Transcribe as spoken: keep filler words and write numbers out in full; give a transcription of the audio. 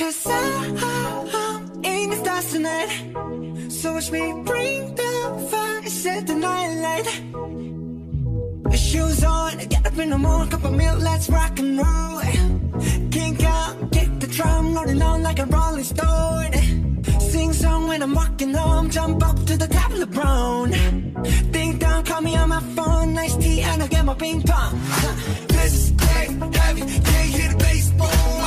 Cause I'm in the stars tonight. So watch me bring the fire, set the night light. Shoes on, get up in the morning, cup of milk, let's rock and roll. Kink out, kick the drum, rolling on like a rolling stone. Sing song when I'm walking home, jump up to the top of the brown. Ding dong, call me on my phone, nice tea and I'll get my ping pong. This is great, heavy, can't hear the bass boom.